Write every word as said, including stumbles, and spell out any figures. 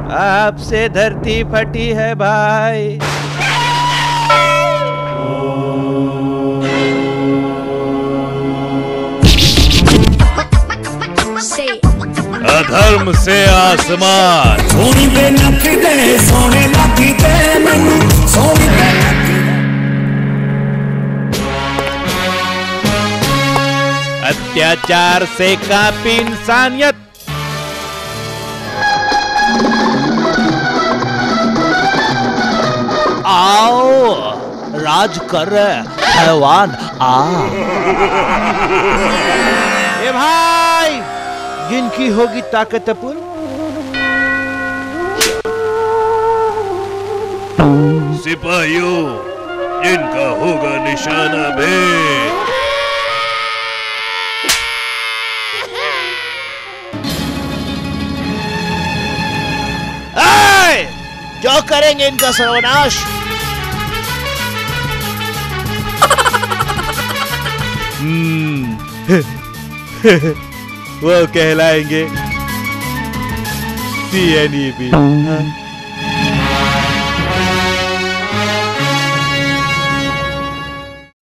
आपसे धरती फटी है भाई। अधर्म से आसमान, सोनी पे नखरे सोने लगी ते मैनू, सोनी पे अत्याचार से कांपी इंसानियत। आओ राज कर हैवान आ। ए भाई, जिनकी होगी ताकतपुर, सिपाहियों जिनका होगा निशाना भेद। जो करेंगे इनका सर्वनाश। वो कहलाएंगे सी एन ई पी।